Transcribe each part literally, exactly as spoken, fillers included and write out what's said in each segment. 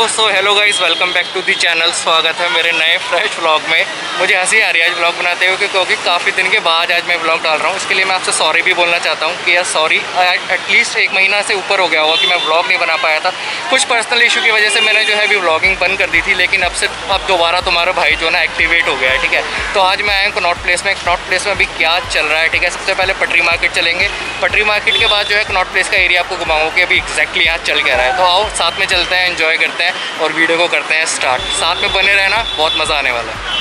So hello guys, welcome back to the channel. स्वागत है मेरे नए फ्रेश व्लॉग में। मुझे हंसी आ रही है आज व्लॉग बनाते हुए क्योंकि काफ़ी दिन के बाद आज मैं व्लॉग डाल रहा हूँ। इसके लिए मैं आपसे सॉरी भी बोलना चाहता हूँ कि यार सॉरी, एटलीस्ट एक महीना से ऊपर हो गया होगा कि मैं व्लॉग नहीं बना पाया था। कुछ पर्सनल इशू की वजह से मैंने जो है अभी व्लॉगिंग बंद कर दी थी, लेकिन अब से अब दोबारा तुम्हारा भाई जो है ना एक्टिवेट हो गया है। ठीक है, तो आज मैं आया हूँ कनॉट प्लेस में। कनॉट प्लेस में अभी क्या चल रहा है, ठीक है। सबसे पहले पटरी मार्केट चलेंगे। पटरी मार्केट के बाद जो है कनॉट प्लेस का एरिया आपको घुमाऊंगा कि अभी एक्जैक्टली यहाँ चल क्या रहा है। तो आओ साथ में चलते हैं, एंजॉय करते हैं और वीडियो को करते हैं स्टार्ट। साथ में बने रहना, बहुत मज़ा आने वाला है।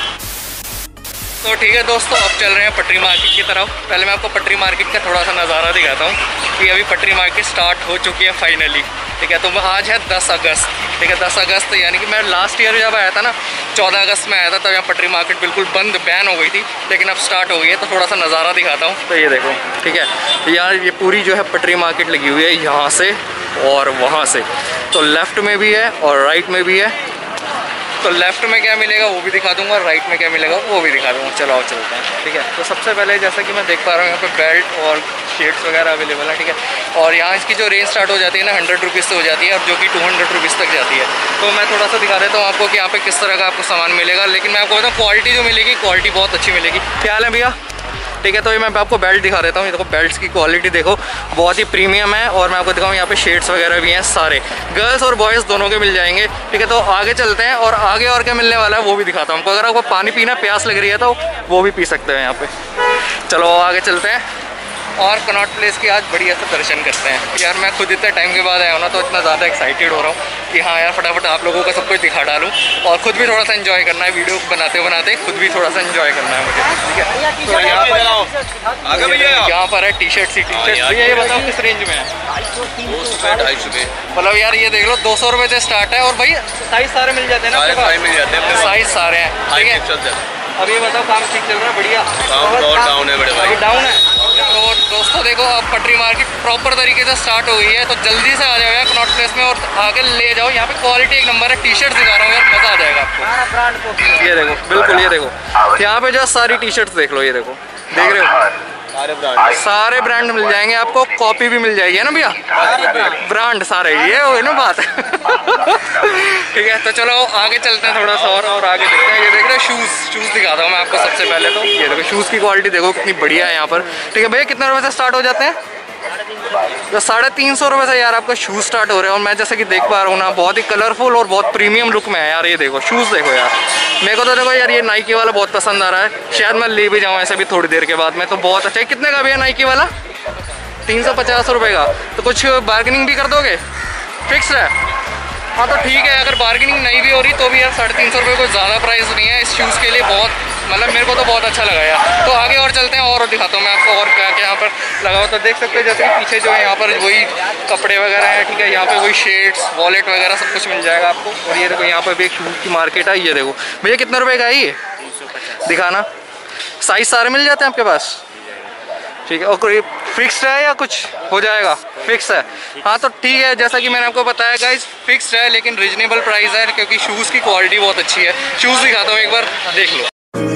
तो ठीक है दोस्तों, अब चल रहे हैं पटरी मार्केट की तरफ। पहले मैं आपको पटरी मार्केट का थोड़ा सा नज़ारा दिखाता हूँ कि अभी पटरी मार्केट स्टार्ट हो चुकी है फाइनली। ठीक है, तो आज है दस अगस्त। ठीक है, दस अगस्त यानी कि मैं लास्ट ईयर जब आया था ना, चौदह अगस्त में आया था, तब यहाँ पटरी मार्केट बिल्कुल बंद बैन हो गई थी, लेकिन अब स्टार्ट हो गई है। तो थोड़ा सा नज़ारा दिखाता हूँ। तो ये देखो, ठीक है, यार ये पूरी जो है पटरी मार्केट लगी हुई है यहाँ से और वहाँ से। तो लेफ़्ट में भी है और राइट में भी है। तो लेफ़्ट में क्या मिलेगा वो भी दिखा दूंगा, राइट में क्या मिलेगा वो भी दिखा दूंगा। चलो आओ चलते हैं। ठीक है, तो सबसे पहले जैसा कि मैं देख पा रहा हूँ यहाँ पे बेल्ट और शेड्स वगैरह अवेलेबल है। ठीक है, और यहाँ इसकी जो रेंज स्टार्ट हो जाती है ना हंड्रेड रुपीज़ से हो जाती है, और जो कि टू हंड्रेड रुपीज़ तक जाती है। तो मैं थोड़ा सा दिखा देता हूँ आपको कि यहाँ पे किस तरह का आपको सामान मिलेगा। लेकिन मैं आपको बताऊँ क्वालिटी जो मिलेगी, क्वालिटी बहुत अच्छी मिलेगी। क्या हाल है भैया? ठीक है, तो ये मैं आपको बेल्ट दिखा देता हूँ। ये देखो बेल्ट्स की क्वालिटी देखो, बहुत ही प्रीमियम है। और मैं आपको दिखाऊँ यहाँ पे शेड्स वगैरह भी हैं, सारे गर्ल्स और बॉयज़ दोनों के मिल जाएंगे। ठीक है, तो आगे चलते हैं और आगे और क्या मिलने वाला है वो भी दिखाता हूँ आपको। अगर आपको पानी पीना प्यास लग रही है तो वो भी पी सकते हैं यहाँ पे। चलो आगे चलते हैं और कनॉट प्लेस के आज बढ़िया से दर्शन करते हैं। यार मैं खुद इतने टाइम के बाद आया हूँ ना, तो इतना ज़्यादा एक्साइटेड हो रहा हूँ कि हाँ यार फटाफट आप लोगों का सब कुछ दिखा डालूँ और खुद भी थोड़ा सा एंजॉय करना है। वीडियो बनाते बनाते खुद भी थोड़ा सा एंजॉय करना है मुझे। ठीक है, तो यहाँ यहाँ पर है टी शर्ट सी टी शर्ट। ये बताओ किस रेंज में है? ढाई सौ। मतलब यार ये देख लो, दो सौ रुपये से स्टार्ट है। और भाई साइज सारे मिल जाते हैं ना, साइज सारे हैं। ठीक है, अब ये बताओ काम ठीक चल रहा है? बढ़िया। डाउन है बड़े भाई, डाउन है। तो दोस्तों देखो, अब पटरी मार्केट प्रॉपर तरीके से स्टार्ट हो गई है, तो जल्दी से आ जाओ यार कनॉट प्लेस में और आगे ले जाओ। यहाँ पे क्वालिटी एक नंबर है। टी शर्ट दिखा रहा हूँ यार, मज़ा आ जाएगा आपको। ये देखो, बिल्कुल ये देखो, यहाँ पे जो सारी टी शर्ट्स देख लो, ये देखो, देख रहे हो, सारे ब्रांड सारे ब्रांड मिल जाएंगे आपको। कॉपी भी मिल जाएगी है ना भैया, ब्रांड सारे। ये हो ना बात। ठीक है, तो चलो आगे चलते हैं थोड़ा सा और और आगे देखते हैं। ये देख रहे हो शूज़, शूज़ दिखाता हूँ मैं आपको सबसे पहले। तो ये देखो शूज़ की क्वालिटी देखो कितनी बढ़िया है यहाँ पर। ठीक है भैया, कितने रुपए से स्टार्ट हो जाते हैं? तो साढ़े तीन सौ रुपये से यार आपका शूज़ स्टार्ट हो रहे हैं। और मैं जैसे कि देख पा रहा हूँ ना, बहुत ही कलरफुल और बहुत प्रीमियम लुक में है यार। ये देखो शूज़ देखो यार, मेरे को तो देखो यार ये नाइकी वाला बहुत पसंद आ रहा है। शायद मैं ले भी जाऊँ ऐसे भी थोड़ी देर के बाद में। तो बहुत अच्छा है। कितने का भैया नाइकी वाला? तीन सौ पचास रुपये का। तो कुछ बार्गेनिंग भी कर दोगे? फिक्स है? हाँ तो ठीक है, अगर बार्गेनिंग नहीं भी हो रही तो भी यार साढ़े तीन सौ रुपये कोई ज़्यादा प्राइस नहीं है इस शूज़ के लिए। बहुत मतलब मेरे को तो बहुत अच्छा लगा यार। तो आगे और चलते हैं और दिखाता हूँ मैं आपको और क्या क्या यहाँ पर लगा हुआ। तो देख सकते हो जैसे कि पीछे जो है यहाँ पर वही कपड़े वगैरह हैं। ठीक है, यहाँ पे वही शेड्स, वॉलेट वगैरह सब कुछ मिल जाएगा आपको। और ये देखो यहाँ पर भी एक शूज़ की मार्केट है। ये देखो भैया कितने रुपये का है ये? दिखाना। साइज सारे मिल जाते हैं आपके पास? ठीक है, और कोई फिक्स्ड है या कुछ हो जाएगा? फिक्स है। हाँ तो ठीक है, जैसा कि मैंने आपको बताया गाइस, फिक्स्ड है लेकिन रीजनेबल प्राइस है, क्योंकि शूज़ की क्वालिटी बहुत अच्छी है। शूज़ दिखाता हूँ एक बार, देख लो।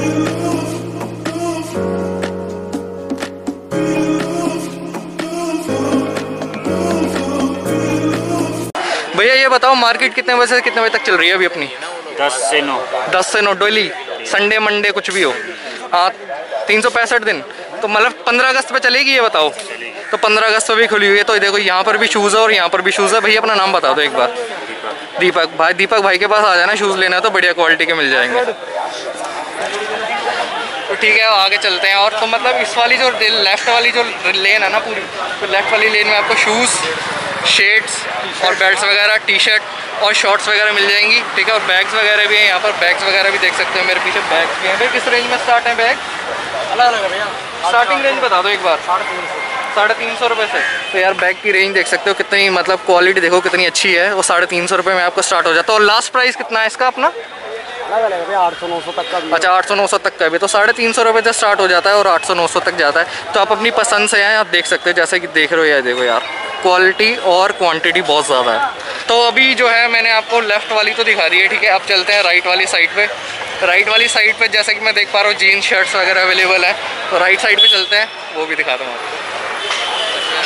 भैया ये बताओ मार्केट कितने बजे से कितने बजे तक चल रही है अभी अपनी? दस से नौ। दस से नौ डेली, संडे मंडे कुछ भी हो? हाँ, तीन सौ पैंसठ दिन। तो मतलब पंद्रह अगस्त पे चलेगी ये बताओ? तो पंद्रह अगस्त पे भी खुली हुई है। तो देखो यहाँ पर भी शूज़ है और यहाँ पर भी शूज़ है। भैया अपना नाम बता दो एक बार। दीपक भाई, दीपक भाई के पास आ जाना, शूज़ लेना है तो बढ़िया क्वालिटी के मिल जाएंगे। तो ठीक है, आगे चलते हैं। और तो मतलब इस वाली जो लेफ़्ट वाली जो लेन है ना पूरी, तो लेफ़्ट वाली लेन में आपको शूज़, शेड्स और बेल्ट्स वगैरह, टी शर्ट और शॉर्ट्स वगैरह मिल जाएंगी। ठीक है, और बैग्स वगैरह भी हैं यहाँ पर। बैग्स वगैरह भी देख सकते हो, मेरे पीछे बैग्स भी हैं। भाई किस रेंज में स्टार्ट है बैग? अलग अलग है भैया, स्टार्टिंग रेंज बता दो एक बार। साढ़े तीन सौ साढ़े तीन सौ रुपये से। तो यार बैग की रेंज देख सकते हो कितनी, मतलब क्वालिटी देखो कितनी अच्छी है। वो साढ़े तीन सौ रुपये में आपको स्टार्ट हो जाता है। और लास्ट प्राइस कितना है इसका अपना? अलग अलग है, आठ सौ नौ सौ तक का भी। अच्छा, आठ सौ नौ सौ तक का भी। तो साढ़े तीन सौ रुपये से स्टार्ट हो जाता है और आठ सौ नौ सौ तक जाता है। तो आप अपनी पसंद से आए, आप देख सकते हो। जैसे कि देख रहे हो यार, देखो यार क्वालिटी और क्वांटिटी बहुत ज़्यादा है। तो अभी जो है मैंने आपको लेफ़्ट वाली तो दिखा दी है। ठीक है, अब चलते हैं राइट वाली साइड पे। राइट वाली साइड पे जैसा कि मैं देख पा रहा हूँ जीन्स शर्ट्स वगैरह अवेलेबल है। तो राइट साइड पे चलते हैं, वो भी दिखाता हूँ आपको।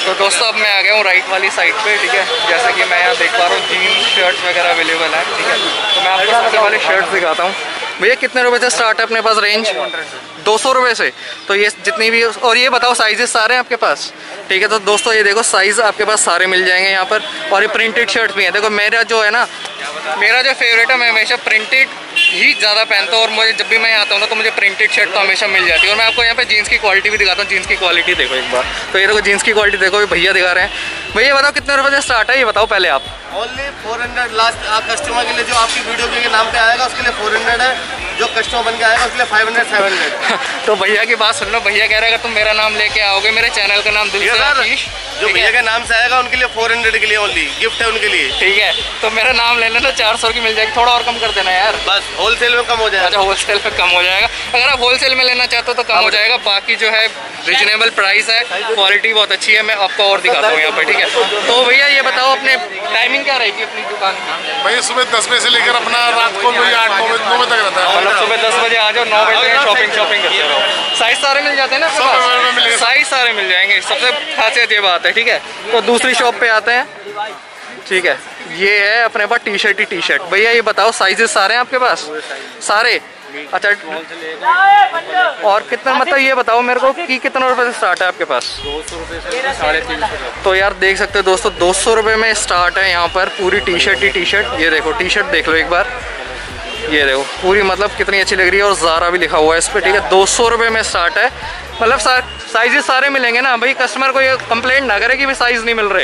तो दोस्तों अब मैं आ गया हूँ राइट वाली साइड पे, ठीक है। जैसे कि मैं यहाँ देख पा रहा हूँ जीन्स शर्ट्स वगैरह अवेलेबल है, ठीक है। तो मैं आपको सबसे पहले शर्ट्स दिखाता हूँ। भैया कितने रुपए से स्टार्ट है अपने पास रेंज? दो सौ रुपये से। तो ये जितनी भी, और ये बताओ साइजेस सारे हैं आपके पास, ठीक है। तो दोस्तों ये देखो साइज़ आपके पास सारे मिल जाएंगे यहाँ पर। और ये प्रिंटेड शर्ट भी है। देखो मेरा जो है ना, मेरा जो फेवरेट है, मैं हमेशा प्रिंटेड ही ज़्यादा पहनता हूँ। और मुझे जब भी मैं आता हूँ ना तो मुझे प्रिंटेड शर्ट तो हमेशा मिल जाती है। और मैं आपको यहाँ पे जीन्स की क्वालिटी भी दिखाता हूँ। जीन्स की क्वालिटी देखो एक बार। तो ये देखो जीन्स की क्वालिटी देखो, ये भैया दिखा रहे हैं। भैया बताओ कितने रुपये से स्टार्ट है, ये बताओ पहले आप। Only four hundred last customer के लिए, जो आपकी वीडियो के नाम पे आएगा उसके लिए फोर हंड्रेड है। जो कस्टमर बन के आएगा उसके लिए फाइव हंड्रेड सेवन हंड्रेड। तो भैया की बात सुन लो, भैया कह रहे हैं तुम मेरा नाम लेके आओगे, मेरे चैनल का नाम दिल से आशीष, जो भैया के नाम से आएगा उनके लिए फोर हंड्रेड के लिए ओनली गिफ्ट है उनके लिए, ठीक है। तो मेरा नाम ले लेना, चार सौ की मिल जाएगी। थोड़ा और कम कर देना यार, बस होलसेल में कम हो जाएगा। अच्छा होलसेल में कम हो जाएगा। अगर आप होलसेल में लेना चाहते हो तो कम हो जाएगा। बाकी जो है रिजनेबल प्राइस है, क्वालिटी बहुत अच्छी है। मैं आपको और दिखाता हूँ यहाँ पर, ठीक है। तो भैया ये बताओ अपने टाइमिंग क्या रहेगी अपनी दुकान की? भैया सुबह दस बजे से लेकर अपना रात को आठ नौ बजे नौ बजे तक रहता है। मतलब सुबह दस बजे आ जाओ, नौ बजे तक शॉपिंग शॉपिंग करते रहो। साइज सारे मिल जाते हैं ना? सब साइज सारे मिल जाएंगे। सबसे खासियत ये बात है, ठीक है। तो दूसरी शॉप पे आते हैं, ठीक है। ये है अपने पास टी शर्ट ही टी शर्ट। भैया ये बताओ साइजेस सारे हैं आपके पास? सारे, अच्छा। और कितना, मतलब ये बताओ मेरे को कि कितने रुपए से स्टार्ट है आपके पास? दो सौ रुपये से साढ़े तीन सौ। तो यार देख सकते हो दोस्तों, दो सौ रुपये में स्टार्ट है यहाँ पर पूरी टी शर्ट ही टी शर्ट। ये देखो टी शर्ट देख लो एक बार, ये देखो पूरी, मतलब कितनी अच्छी लग रही है। और ज़ारा भी लिखा हुआ है इस पर, ठीक है। दो सौ रुपये में स्टार्ट है। मतलब सा, साइजेस सारे मिलेंगे ना भाई, कस्टमर को ये कंप्लेंट ना करे कि भी साइज़ नहीं मिल रहे,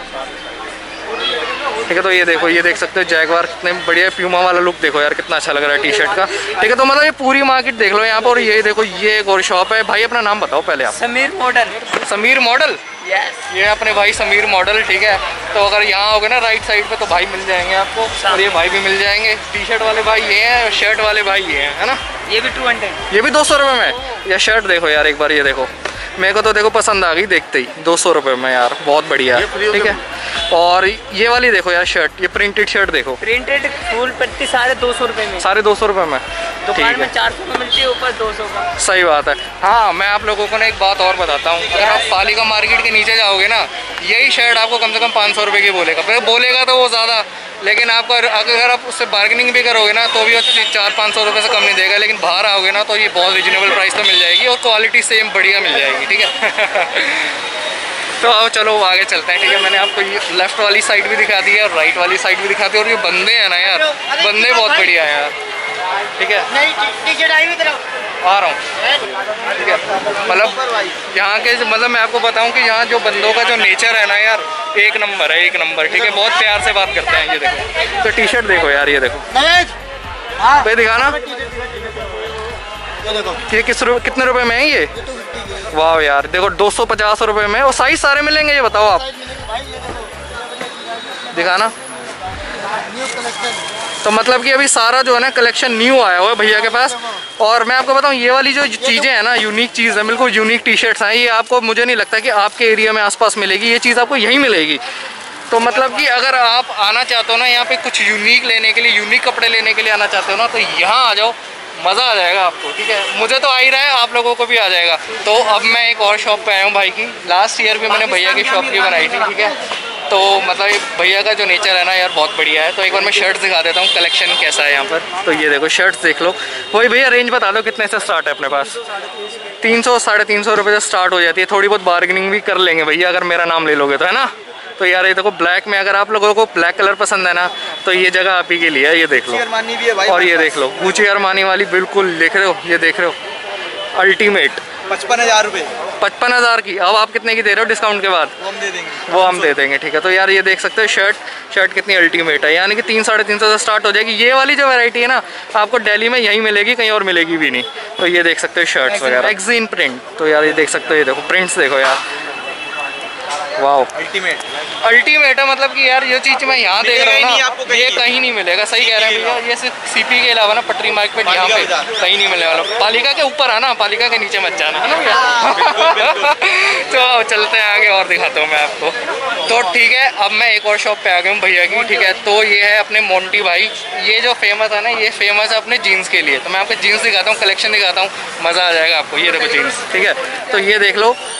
ठीक है। तो ये देखो, ये देख सकते हो जैगवार, कितने बढ़िया प्यूमा वाला लुक देखो यार, कितना अच्छा लग रहा है टी शर्ट का, ठीक है। तो मतलब ये पूरी मार्केट देख लो यहाँ पर। और ये देखो ये एक और शॉप है। भाई अपना नाम बताओ पहले आप। Sameer model. Sameer model, yes. ये अपने भाई समीर मॉडल, ठीक है। तो अगर यहाँ आओगे ना राइट साइड पे तो भाई मिल जाएंगे आपको। और ये भाई भी मिल जाएंगे। टी शर्ट वाले भाई ये हैं, शर्ट वाले भाई ये हैं, है ना। ये भी टू हंड्रेड, ये भी दो सौ रुपये में। या शर्ट देखो यार एक बार, ये देखो मेरे को तो देखो पसंद आ गई देखते ही, दो सौ रुपये में यार, बहुत बढ़िया है, ठीक है। और ये वाली देखो यार शर्ट, ये प्रिंटेड शर्ट देखो, प्रिंटेड फुल पट्टी साढ़े दो सौ रुपये में, साढ़े दो सौ रुपये में। दुकान में चार सौ में मिलती है, ऊपर दो सौ का। सही बात है। हाँ मैं आप लोगों को ना एक बात और बताता हूँ, अगर आप पालिका मार्केट के नीचे जाओगे ना, यही शर्ट आपको कम से कम पाँच सौ रुपये की बोलेगा। फिर बोलेगा तो वो ज़्यादा, लेकिन आपको अगर आप उससे बार्गेनिंग भी करोगे ना तो भी चार पाँच सौ रुपये से कम नहीं देगा। लेकिन बाहर आओगे ना तो ये बहुत रीजनेबल प्राइस पे मिल जाएगी और क्वालिटी सेम बढ़िया मिल जाएगी, ठीक है। तो आओ चलो आगे चलते हैं, ठीक है। मैंने आपको ये लेफ्ट वाली साइड भी दिखा दी है और राइट वाली साइड भी दिखा दी। और ये बंदे हैं ना यार, बंदे बहुत बढ़िया है यार, ठीक है। आ रहा हूँ, ठीक है। मतलब यहाँ के, मतलब मैं आपको बताऊँ कि यहाँ जो बंदों का जो नेचर है ना यार, एक नंबर है, एक नंबर, ठीक है। बहुत प्यार से बात करते हैं। ये देखो तो टी शर्ट देखो यार, ये देखो भाई दिखाना, ये किस रुपये, कितने रुपए में है ये? वाह यार देखो दो सौ पचास रुपये में। और साइज सारे मिलेंगे, ये बताओ आप, दिखाना। तो मतलब कि अभी सारा जो है ना कलेक्शन न्यू आया हुआ है भैया के पास। और मैं आपको बताऊं, ये वाली जो चीज़ें हैं ना, यूनिक चीज़ है, बिल्कुल यूनिक टी शर्ट्स हैं। ये आपको, मुझे नहीं लगता कि आपके एरिया में आसपास मिलेगी, ये चीज़ आपको यहीं मिलेगी। तो मतलब कि अगर आप आना चाहते हो ना यहाँ पे कुछ यूनिक लेने के लिए, यूनिक कपड़े लेने के लिए आना चाहते हो ना, तो यहाँ आ जाओ, मज़ा आ जाएगा आपको, ठीक है। मुझे तो आ ही रहा है, आप लोगों को भी आ जाएगा। तो अब मैं एक और शॉप पे आया हूँ भाई की। लास्ट ईयर भी मैंने भैया की शॉप की बनाई थी, ठीक है। तो मतलब ये भैया का जो नेचर है ना यार, बहुत बढ़िया है। तो एक बार मैं शर्ट्स दिखा देता हूँ, कलेक्शन कैसा है यहाँ पर। तो ये देखो शर्ट्स देख लो। वही भैया रेंज बता दो कितने से स्टार्ट है अपने पास? तीन सौ साढ़े तीन सौ रुपये से स्टार्ट हो जाती है। थोड़ी बहुत बार्गेनिंग भी कर लेंगे भैया अगर मेरा नाम ले लोगे तो, है ना। तो यार ये देखो ब्लैक में, अगर आप लोगों को ब्लैक कलर पसंद है ना तो ये जगह आप ही के लिए है। ये देख लो, और ये देख लो गुची अरमानी वाली, बिल्कुल देख रहे हो, ये देख रहे हो अल्टीमेट पचपन हजार रुपये पचपन हज़ार की। अब आप कितने की दे रहे हो डिस्काउंट के बाद? वो हम दे देंगे, वो हम दे देंगे, ठीक है। तो यार ये देख सकते हो शर्ट, शर्ट कितनी अल्टीमेट है, यानी कि तीन साढ़े तीन सौ से स्टार्ट हो जाएगी। ये वाली जो वैरायटी है ना आपको दिल्ली में यहीं मिलेगी, कहीं और मिलेगी भी नहीं। तो ये देख सकते हो शर्ट्स वगैरह, एक्जीन प्रिंट। तो यार ये देख सकते हो, ये देखो प्रिंट्स देखो यार, वाह अल्टीमेट अल्टीमेट है। मतलब कि यार ये चीज़ मैं यहाँ देख रहा हूँ ना, ये कहीं नहीं मिलेगा। सही कह रहे हैं भैया, ये सिर्फ सीपी के अलावा ना पटरी मार्केट यहाँ पे कहीं नहीं मिलने वाला। पालिका के ऊपर आना, पालिका के नीचे मत जाना, है ना भैया। तो चलते हैं आगे और दिखाता हूँ मैं आपको। तो ठीक है, अब मैं एक और शॉप पे आ गया हूँ भैया की, ठीक है। तो ये है अपने मोंटी भाई। ये जो फेमस है ना, ये फेमस है अपने जीन्स के लिए। तो मैं आपको जीन्स दिखाता हूँ, कलेक्शन दिखाता हूँ, मज़ा आ जाएगा आपको। ये देखो जीन्स, ठीक है। तो ये देख लो,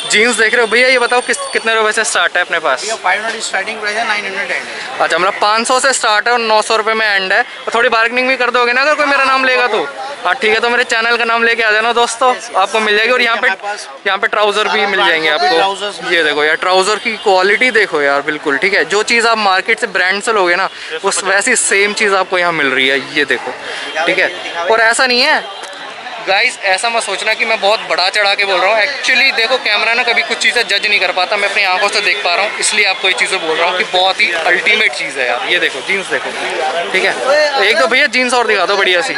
जीन्स देख रहे हो भैया, ये बताओ किस कितने रुपए से स्टार्ट है अपने पास? फाइव हंड्रेड स्टार्टिंग प्राइस है, नाइन हंड्रेड एंड है। अच्छा, मतलब पाँच सौ से स्टार्ट है और नौ सौ रुपये में एंड है। और थोड़ी बार्गेनिंग भी कर दोगे ना अगर कोई मेरा नाम लेगा तो? हाँ ठीक है, तो मेरे चैनल का नाम लेके आ जाना दोस्तों, आपको मिल जाएगी। और यहाँ पे यहाँ पे ट्राउजर भी मिल जाएंगे आपको। ये देखो यार, ट्राउजर की क्वालिटी देखो यार, बिल्कुल ठीक है। जो चीज़ आप मार्केट से ब्रांड से लोगे ना, उस वैसी सेम चीज़ आपको यहाँ मिल रही है। ये देखो ठीक है। और ऐसा नहीं है गाइस, ऐसा मत सोचना कि मैं बहुत बड़ा चढ़ा के बोल रहा हूँ। एक्चुअली देखो, कैमरा ना कभी कुछ चीज़ें जज नहीं कर पाता, मैं अपनी आंखों से देख पा रहा हूँ, इसलिए आपको ये चीज़ें बोल रहा हूँ कि बहुत ही अल्टीमेट चीज़ है यार। ये देखो जीन्स देखो, ठीक है। एक तो भैया जीन्स और दिखा दो बढ़िया सी।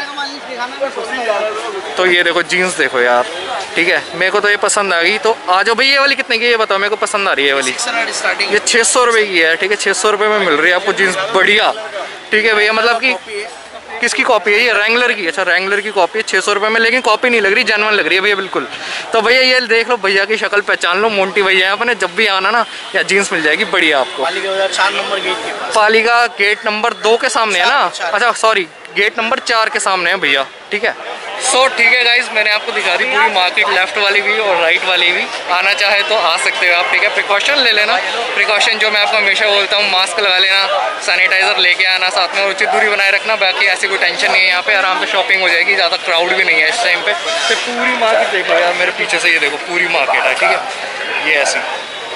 तो ये देखो जीन्स देखो यार, ठीक है। मेरे को तो ये पसंद आ गई। तो आ जाओ भैया, ये वाली कितने की, ये बताओ मेरे को पसंद आ रही है ये वाली। ये छः सौ रुपये की है, ठीक है। छः सौ रुपये में मिल रही है आपको जीन्स, बढ़िया ठीक है भैया। मतलब कि किसकी कॉपी है ये? रैंगलर की। अच्छा, रैंगलर की कॉपी है छः सौ रुपये में, लेकिन कॉपी नहीं लग रही, जेन्युइन लग रही है भैया बिल्कुल। तो भैया ये देख लो, भैया की शक्ल पहचान लो, मोंटी भैया है अपने। जब भी आना ना, या जीन्स मिल जाएगी बढ़िया आपको। चार नंबर गेट के पास, पालिका गेट नंबर दो के सामने है ना? अच्छा सॉरी, गेट नंबर चार के सामने है भैया, ठीक है। सो so, ठीक है गाइज, मैंने आपको दिखा दी पूरी मार्केट, लेफ्ट वाली भी और राइट वाली भी। आना चाहे तो आ सकते हो आप, ठीक है। प्रिकॉशन ले लेना, प्रिकॉशन जो मैं आपको हमेशा बोलता हूँ, मास्क लगा लेना, सैनिटाइजर लेके आना साथ में, और उचित दूरी बनाए रखना। बाकी ऐसी कोई टेंशन नहीं है, यहाँ पे आराम से शॉपिंग हो जाएगी, ज़्यादा क्राउड भी नहीं है इस टाइम पे। तो पूरी मार्केट देखो यार, मेरे पीछे से ये देखो पूरी मार्केट है, ठीक है। ये ऐसी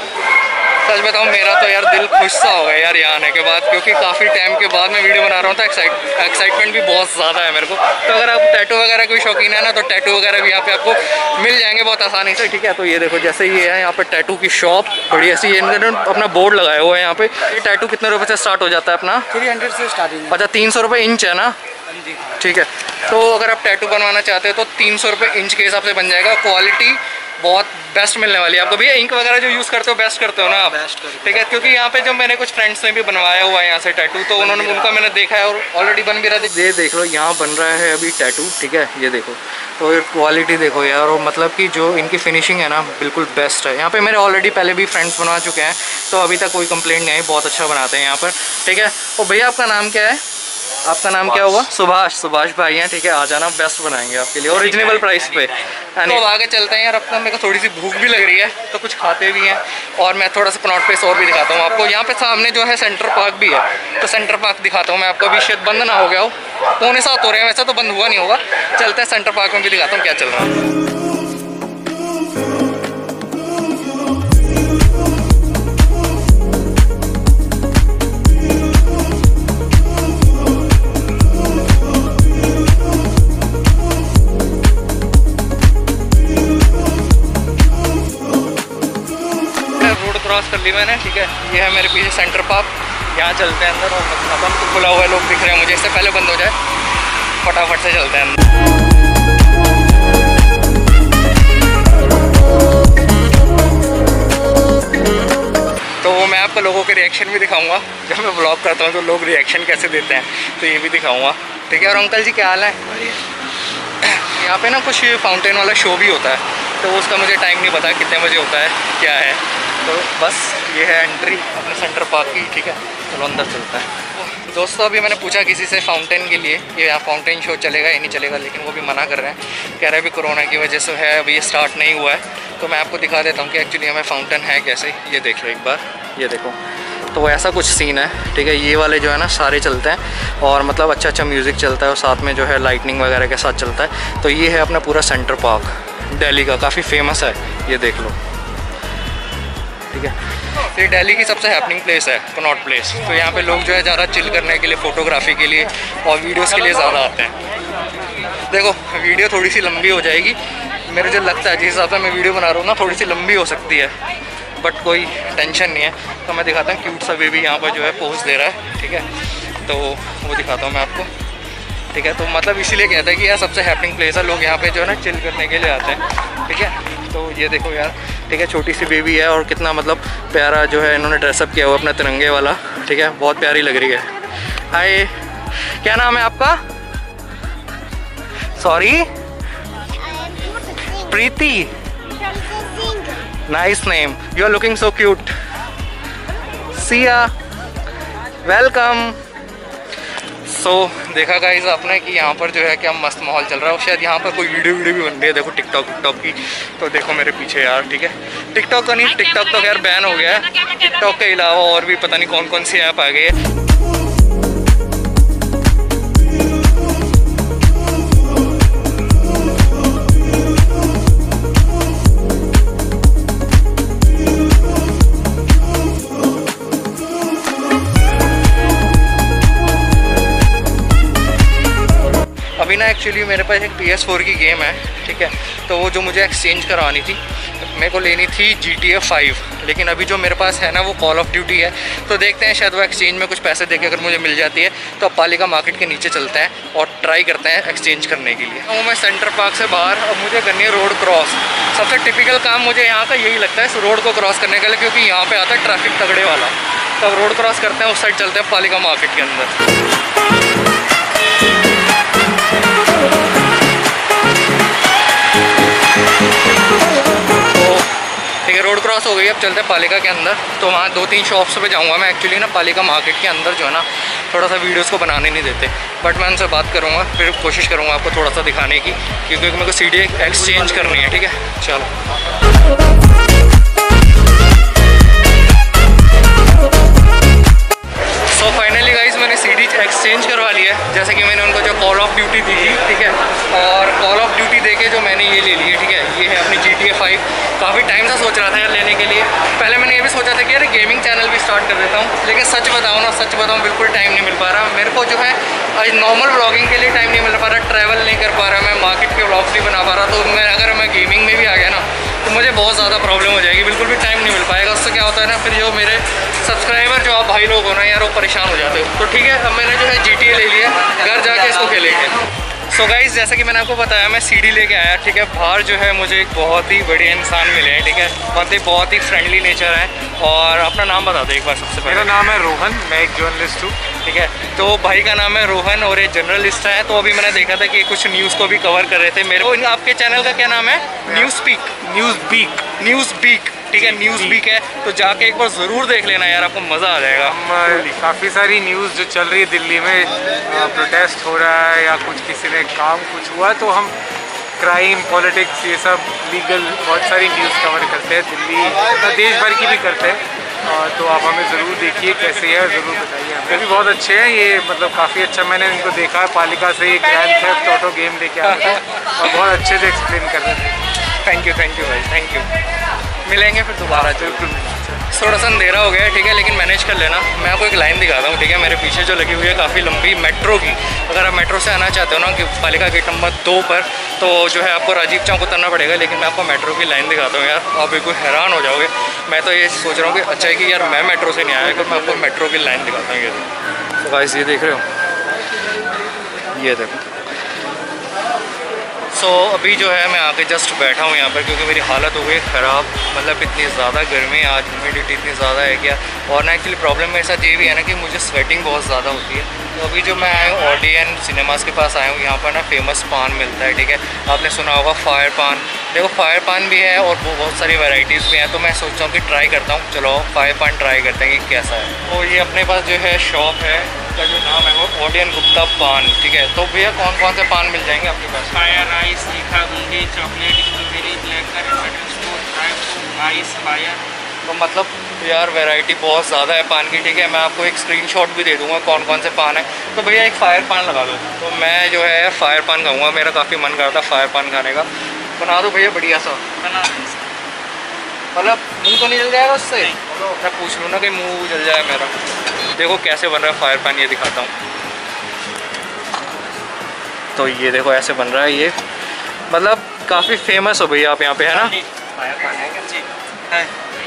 सच बताऊँ, मेरा तो यार दिल खुश सा हो गया यार यहाँ आने के बाद, क्योंकि काफ़ी टाइम के बाद मैं वीडियो बना रहा हूँ, तो एक्साइट एक्साइटमेंट भी बहुत ज़्यादा है मेरे को। तो अगर आप टैटू वगैरह कोई शौकीन है ना, तो टैटू वगैरह भी यहाँ पे आपको मिल जाएंगे बहुत आसानी से, ठीक है। तो ये देखो, जैसे ये है यहाँ पे टैटू की शॉप, बढ़िया सी, इन्होंने अपना बोर्ड लगाया हुआ है यहाँ पे। ये टैटू कितने रुपये से स्टार्ट हो जाता है अपना? थ्री हंड्रेड से स्टार्टिंग। अच्छा, तीन सौ रुपये इंच है ना? ठीक है। तो अगर आप टैटू बनवाना चाहते हो तो तीन सौ रुपये इंच के हिसाब से बन जाएगा। क्वालिटी बहुत बेस्ट मिलने वाली है आपको। भैया इंक वगैरह जो यूज़ करते हो बेस्ट करते हो ना आप? बेस्ट, ठीक है। क्योंकि यहाँ पे जो मैंने कुछ फ्रेंड्स ने भी बनवाया हुआ है यहाँ से टैटू, तो उन्होंने उनका मैंने देखा है और ऑलरेडी बन भी रहा है। ये देख लो, यहाँ बन रहा है अभी टैटू, ठीक है। ये देखो, तो क्वालिटी देखो यार, और मतलब कि जो इनकी फिनिशिंग है ना, बिल्कुल बेस्ट है। यहाँ पे मेरे ऑलरेडी पहले भी फ्रेंड्स बनवा चुके हैं, तो अभी तक कोई कंप्लेंट नहीं आई, बहुत अच्छा बनाते हैं यहाँ पर, ठीक है। और भैया आपका नाम क्या है? आपका नाम क्या हुआ? सुभाष। सुभाष भाई हैं, ठीक है। आ जाना, बेस्ट बनाएंगे आपके लिए और रिजनेबल प्राइस पे। तो अब आगे चलते हैं यार, अपना मेरे को थोड़ी सी भूख भी लग रही है, तो कुछ खाते भी हैं। और मैं थोड़ा सा कनॉट प्लेस और भी दिखाता हूँ आपको। यहाँ पे सामने जो है सेंटर पार्क भी है, तो सेंटर पार्क दिखाता हूँ मैं आपको। अभी शायद बंद ना हो गया हो, पौने सात हो रहे हैं, वैसे तो बंद हुआ नहीं होगा। चलते हैं सेंटर पार्क में भी दिखाता हूँ क्या चल रहा है। क्रॉस कर ली मैंने, ठीक है। ये है मेरे पीछे सेंटर पार्क, यहाँ चलते हैं अंदर। और मतलब तो खुला हुआ है, लोग दिख रहे हैं मुझे, इससे पहले बंद हो जाए, फटाफट से चलते हैं अंदर। तो मैं आपको लोगों के रिएक्शन भी दिखाऊंगा, जब मैं ब्लॉग करता हूँ तो लोग रिएक्शन कैसे देते हैं, तो ये भी दिखाऊंगा, ठीक है। और अंकल जी क्या हाल है? यहाँ पे ना कुछ फाउंटेन वाला शो भी होता है, तो उसका मुझे टाइम नहीं पता कितने बजे होता है, क्या है। तो बस ये है एंट्री अपने सेंटर पार्क की, ठीक है। चलो अंदर चलता है। दोस्तों अभी मैंने पूछा किसी से फाउंटेन के लिए, ये यहाँ फाउंटेन शो चलेगा या नहीं चलेगा, लेकिन वो भी मना कर रहे हैं, कह रहे हैं अभी कोरोना की वजह से है, अभी ये स्टार्ट नहीं हुआ है। तो मैं आपको दिखा देता हूँ कि एक्चुअली हमें फाउंटेन है कैसे। ये देख लो एक बार, ये देखो, तो ऐसा कुछ सीन है, ठीक है। ये वाले जो है ना सारे चलते हैं, और मतलब अच्छा अच्छा म्यूज़िक चलता है, और साथ में जो है लाइटनिंग वगैरह के साथ चलता है। तो ये है अपना पूरा सेंटर पार्क, दिल्ली का, काफ़ी फेमस है, ये देख लो, ठीक है। ये दिल्ली की सबसे हैपनिंग प्लेस है, कनॉट प्लेस। तो यहाँ पे लोग जो है ज़्यादा चिल करने के लिए, फ़ोटोग्राफी के लिए और वीडियोस के लिए ज़्यादा आते हैं। देखो वीडियो थोड़ी सी लंबी हो जाएगी, मेरे जो लगता है जिस हिसाब से मैं वीडियो बना रहा हूँ ना, थोड़ी सी लंबी हो सकती है, बट कोई टेंशन नहीं है। तो मैं दिखाता हूँ, क्यूट सा बेबी यहाँ पर जो है पोज दे रहा है, ठीक है। तो वो दिखाता हूँ मैं आपको, ठीक है। तो मतलब इसीलिए कहते हैं कि यार सबसे हैपनिंग प्लेस है, लोग यहाँ पे जो है ना चिल करने के लिए आते हैं, ठीक है। तो ये देखो यार, ठीक है, छोटी सी बेबी है, और कितना मतलब प्यारा जो है इन्होंने ड्रेसअप किया हुआ अपना तिरंगे वाला, ठीक है। बहुत प्यारी लग रही है। हाय, क्या नाम है आपका? Sorry, Preeti. Nice name, you are looking so cute. Siya, welcome. So so, देखा गाइस आपने कि यहाँ पर जो है क्या मस्त माहौल चल रहा है। शायद यहाँ पर कोई वीडियो वीडियो भी बन रही है, देखो टिकटॉक टिकटॉक की। तो देखो मेरे पीछे यार, ठीक है, टिकटॉक का नहीं, टिकटॉक तो खैर बैन हो गया है। टिकटॉक के अलावा और भी पता नहीं कौन कौन सी ऐप आ गई है। अभी ना एक्चुअली मेरे पास एक पी एस फोर की गेम है, ठीक है, तो वो जो मुझे एक्सचेंज करवानी थी, मेरे को लेनी थी जी टी ए फाइव, लेकिन अभी जो मेरे पास है ना वो कॉल ऑफ ड्यूटी है। तो देखते हैं शायद वो एक्सचेंज में कुछ पैसे देके अगर मुझे मिल जाती है तो अब पालिका मार्केट के नीचे चलते हैं और ट्राई करते हैं एक्सचेंज करने के लिए। वो मैं सेंटर पार्क से बाहर, अब मुझे करनी है रोड क्रॉस। सबसे टिपिकल काम मुझे यहाँ का यही लगता है इस रोड को क्रॉस करने के लिए, क्योंकि यहाँ पर आता है ट्रैफिक तगड़े वाला। तो अब रोड क्रॉस करते हैं, उस साइड चलते हैं पालिका मार्केट के अंदर। ठीक है, रोड क्रॉस हो गई, अब चलते हैं पालिका के अंदर। तो वहाँ दो तीन शॉप्स पे जाऊँगा मैं। एक्चुअली ना पालिका मार्केट के अंदर जो है ना थोड़ा सा वीडियोस को बनाने नहीं देते, बट मैं उनसे बात करूँगा, फिर कोशिश करूँगा आपको थोड़ा सा दिखाने की, क्योंकि मेरे को सी डी एक्सचेंज करनी है। ठीक है, चलो। सो फाइनली गाइस मैंने सी डी एक्सचेंज करवा लिया है, जैसे कि मैंने उनको जो कॉल ऑफ ड्यूटी दी थी, ठीक है, और कॉल ऑफ ड्यूटी देके जो मैंने ये ले ली है, ठीक है, ये है अपनी जी टी ए फाइव। काफ़ी टाइम से सोच रहा था यार लेने के लिए। पहले मैंने ये भी सोचा था कि यार गेमिंग चैनल भी स्टार्ट कर देता हूँ, लेकिन सच बताऊँ ना, सच बताऊँ बिल्कुल टाइम नहीं मिल पा रहा मेरे को। जो है आज नॉर्मल व्लॉगिंग के लिए टाइम नहीं मिल पा रहा, ट्रैवल नहीं कर पा रहा, मैं मार्केट के व्लॉग्स नहीं बना पा रहा। तो मैं अगर मैं गेमिंग में भी आ गया ना तो मुझे बहुत ज़्यादा प्रॉब्लम हो जाएगी, बिल्कुल भी टाइम नहीं मिल पाएगा। उससे क्या होता है ना, फिर जो मेरे सब्सक्राइबर जो आप भाई लोग हो ना यार, वो परेशान हो जाते हो। तो ठीक है, अब मैंने जो है जी टी ए ले लिया, घर जाके इसको खेलेंगे। सो गाइस जैसा कि मैंने आपको बताया, मैं सीडी लेके आया, ठीक है। बाहर जो है मुझे एक बहुत ही बढ़िया इंसान मिले हैं, ठीक है, बहुत ही बहुत ही फ्रेंडली नेचर है। और अपना नाम बता दो एक बार सबसे पहले। मेरा नाम है रोहन, मैं एक जर्नलिस्ट हूँ, ठीक है। तो भाई का नाम है रोहन और ये जर्नलिस्ट है। तो अभी मैंने देखा था कि कुछ न्यूज़ को भी कवर कर रहे थे मेरे को। आपके चैनल का क्या नाम है? न्यूज़ स्पीक न्यूज़ बीक न्यूज़ बीक ठीक है, न्यूज़ बीक है। तो जाके एक बार ज़रूर देख लेना यार, आपको मज़ा आ जाएगा। हम काफ़ी सारी न्यूज़ जो चल रही है दिल्ली में, प्रोटेस्ट हो रहा है या कुछ किसी ने काम कुछ हुआ, तो हम क्राइम, पॉलिटिक्स, ये सब लीगल बहुत सारी न्यूज़ कवर करते हैं दिल्ली, देश भर की भी करते हैं। तो आप हमें ज़रूर देखिए कैसे है, ज़रूर बताइए। हमें भी बहुत अच्छे हैं ये, मतलब काफ़ी अच्छा मैंने इनको देखा है। पालिका से एक ग्रैंड थेफ्ट ऑटो गेम लेके आए थे और बहुत अच्छे से एक्सप्लेन कर रहे थे। थैंक यू थैंक यू भाई, थैंक यू। मिलेंगे फिर दोबारा, बिल्कुल। थोड़ा सा अंधेरा हो गया है, ठीक है, लेकिन मैनेज कर लेना। मैं आपको एक लाइन दिखाता हूँ, ठीक है, मेरे पीछे जो लगी हुई है काफ़ी लंबी, मेट्रो की। अगर आप मेट्रो से आना चाहते हो ना कि पालिका गेट नंबर दो पर, तो जो है आपको राजीव चौक उतरना पड़ेगा। लेकिन मैं आपको मेट्रो की लाइन दिखाता हूँ यार, आप बिल्कुल हैरान हो जाओगे। मैं तो ये सोच रहा हूँ कि अच्छा है कि यार मैं मेट्रो से नहीं आया, कि मैं आपको मेट्रो की लाइन दिखाता हूँ। ये तो गाइस ये देख रहे हो, ये देखो। सो so, अभी जो है मैं आके जस्ट बैठा हूँ यहाँ पर, क्योंकि मेरी हालत हो गई ख़राब। मतलब इतनी ज़्यादा गर्मी, आज ह्यूमिडिटी इतनी ज़्यादा है क्या। और ना एक्चुअली प्रॉब्लम मेरे साथ ये भी है ना कि मुझे स्वेटिंग बहुत ज़्यादा होती है। तो अभी जो मैं आया हूँ ऑडियन सिनेमास के पास आया हूँ, यहाँ पर ना फेमस पान मिलता है, ठीक है। आपने सुना होगा फायर पान। देखो फायर पान भी है और वो बहुत सारी वैरायटीज़ भी हैं। तो मैं सोचता हूँ कि ट्राई करता हूँ, चलो फायर पान ट्राई करते हैं कि कैसा है। तो ये अपने पास जो है शॉप है, का जो नाम है वो ऑडियन गुप्ता पान, ठीक है। तो भैया कौन कौन से पान मिल जाएंगे आपके पास? फायर आइस, तीखा गूंगे, chocolate, strawberry, black currant, butterscotch, dry fruit, ice, fire. तो मतलब यार वैरायटी बहुत ज़्यादा है पान की, ठीक है। मैं आपको एक स्क्रीनशॉट भी दे दूंगा कौन कौन से पान है। तो भैया एक फायर पान लगा दो। तो मैं जो है फायर पान खाऊंगा, मेरा काफ़ी मन कर रहा था फायर पान खाने का। बना दो भैया बढ़िया सा। बना मतलब मुंह तो नहीं जल जाएगा उससे? मैं पूछ लूँ ना कि मुंह जल जाए मेरा। देखो कैसे बन रहा है फायर पान, ये दिखाता हूँ। तो ये देखो ऐसे बन रहा है ये, मतलब काफ़ी फेमस हो भैया आप यहाँ पे, है ना? फायर पान है जी, है।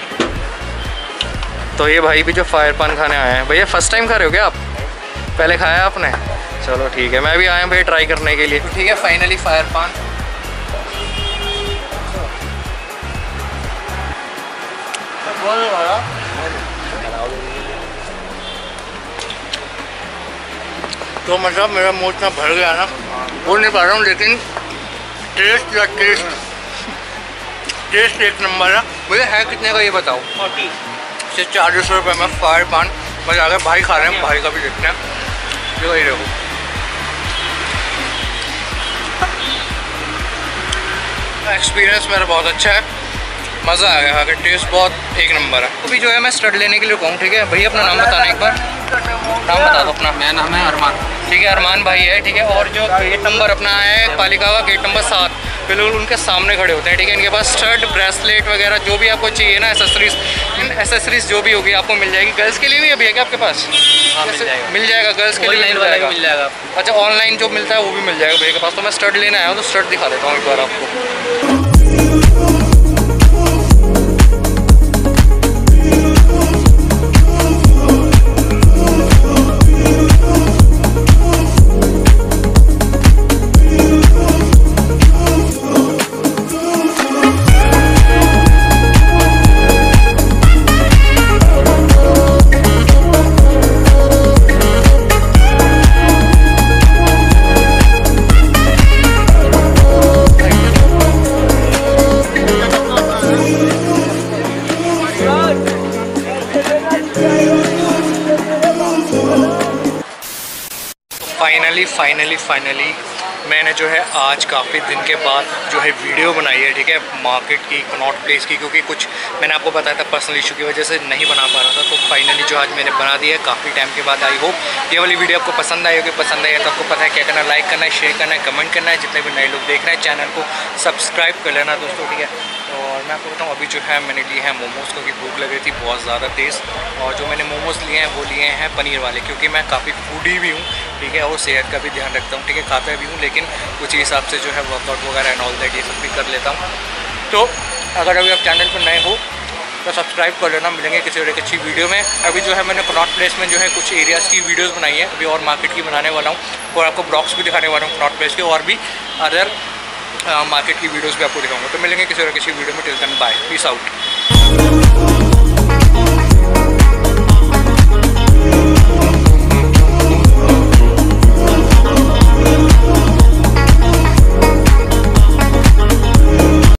तो ये भाई भी जो फायर पान खाने आए हैं। भैया फर्स्ट टाइम खा रहे हो क्या आप? पहले खाया आपने? चलो ठीक है, मैं भी आया भैया ट्राई करने के लिए। तो ठीक है, फाइनली फायर पान। तो मतलब मेरा मुँह इतना भर गया ना, बोल नहीं पा रहा हूँ, लेकिन टेस्ट या टेस्ट टेस्ट एक नंबर है। भैया है कितने का ये बताओ? फोर्टी सिर्फ चालीस रुपये में फायर पान। मजा आ गया। भाई खा रहे हैं, भाई का भी देखते हैं। देखो ये देखो, एक्सपीरियंस मेरा बहुत अच्छा है, मज़ा आ गया, अगर टेस्ट बहुत एक नंबर है। अभी जो है मैं स्टड लेने के लिए कहूँ, ठीक है भैया अपना नाम बताना एक बार, नाम बता दो अपना। मेरा नाम है अरमान। ठीक है अरमान भाई है, ठीक है। और जो गेट नंबर अपना है पालिका का गेट नंबर सात, बिल्कुल उनके सामने खड़े होते हैं, ठीक है। इनके पास स्टड ब्रेसलेट वगैरह जो भी आपको चाहिए ना, एसेसरीज, इन एसेसरीज जो भी होगी आपको मिल जाएगी। गर्ल्स के लिए भी अभी है क्या आपके पास? हाँ, मिल जाएगा। मिल जाएगा गर्ल्स के लिए ऑनलाइन मिल वाला जाएगा। भी मिल जाएगा। अच्छा ऑनलाइन जो मिलता है वो भी मिल जाएगा भैया के पास। तो मैं स्टड लेने आया हूँ, तो स्टड दिखा देता हूँ एक बार आपको। फाइनली फाइनली फाइनली मैंने जो है आज काफ़ी दिन के बाद जो है वीडियो बनाई है, ठीक है, मार्केट की, कनॉट प्लेस की, क्योंकि कुछ मैंने आपको बताया था पर्सनल इशू की वजह से नहीं बना पा रहा था। तो फाइनली जो आज मैंने बना दिया है काफ़ी टाइम के बाद। आई होप ये वाली वीडियो आपको पसंद आई होगी। पसंद आई है तो आपको पता है क्या करना, लाइक करना है, शेयर करना है, कमेंट करना है। जितने भी नए लोग देख रहे हैं चैनल को सब्सक्राइब कर लेना दोस्तों, ठीक है। और मैं आपको बताऊँ अभी जो है मैंने लिए हैं मोमोज़, क्योंकि भूख लग रही थी बहुत ज़्यादा तेज़। और जो मैंने मोमोज़ लिए हैं वो लिए हैं पनीर वाले, क्योंकि मैं काफ़ी फूडी भी हूँ, ठीक है, और सेहत का भी ध्यान रखता हूँ, ठीक है, खाता भी हूँ, लेकिन कुछ हिसाब से जो है वर्कआउट वगैरह एंड ऑल दैट ये सब भी कर लेता हूँ। तो अगर अभी आप चैनल पर नए हो तो सब्सक्राइब कर लेना। मिलेंगे किसी और एक अच्छी वीडियो में। अभी जो है मैंने कनॉट प्लेस में जो है कुछ एरियाज़ की वीडियोस बनाई है, अभी और मार्केट की बनाने वाला हूँ, और आपको ब्लॉग्स भी दिखाने वाला हूँ कनॉट प्लेस के, और भी अदर मार्केट की वीडियोस भी आपको दिखाऊंगा। तो मिलेंगे किसी और किसी वीडियो में। Till then bye, peace out.